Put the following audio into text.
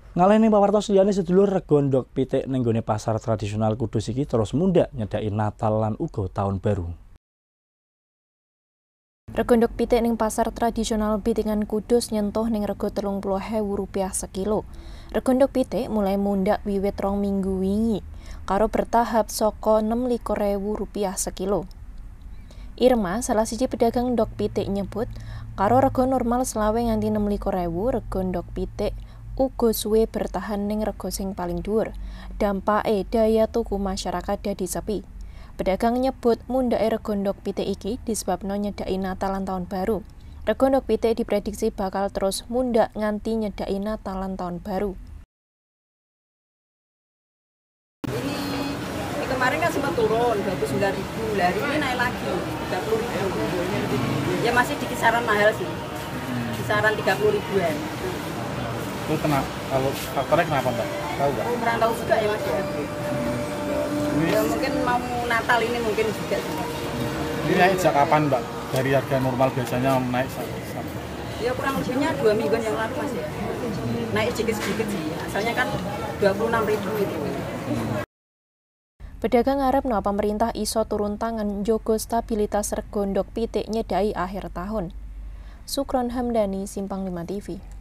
Ngaleni pawartos liyane sedulur rego ndok pitik ning gone pasar tradisional Kudus iki terus mundhak nyedaki Natal lan uga Tahun Baru. Rego ndok pitik ning pasar tradisional Bitingan Kudus nyentuh ning rego Rp30.000 sekilo. Rego ndok pitik mulai mundhak wiwit 2 minggu wingi, karo bertahap saka Rp26.000 sekilo. Irma, salah siji pedagang ndok pitik nyebut, karo rego normal selawe nganti 26.000, rego ndok pitik uga suwe bertahan ning rego sing paling dhuwur. Dampake daya tuku masyarakat dadi sepi. Pedagang nyebut mundhake rego ndok pitik iki disebabno nyedaki Natal lan Tahun Baru. Rego ndok pitik diprediksi bakal terus mundhak nganti nyedaki Natal lan Tahun Baru. Ini kemarin kan sempat turun 29.000, hari ini naik lagi 30.000. Ya masih di kisaran mahal sih, kisaran 30.000-an. Itu kalau faktornya kenapa Mbak? Tahu nggak? Kurang tahu juga ya Mas ya. Ya mungkin mau Natal ini mungkin juga. Ini naik sejak kapan Mbak? Dari harga normal biasanya naik Ya kurang lebihnya 2 mingguan yang lalu Mas ya. Naik sedikit-sedikit sih. Asalnya kan 26.000 itu. Pedagang ngarep no pemerintah iso turun tangan njogo stabilitas rego ndok pitik nyedai akhir tahun. Sukron Hamdani, Simpang 5 TV.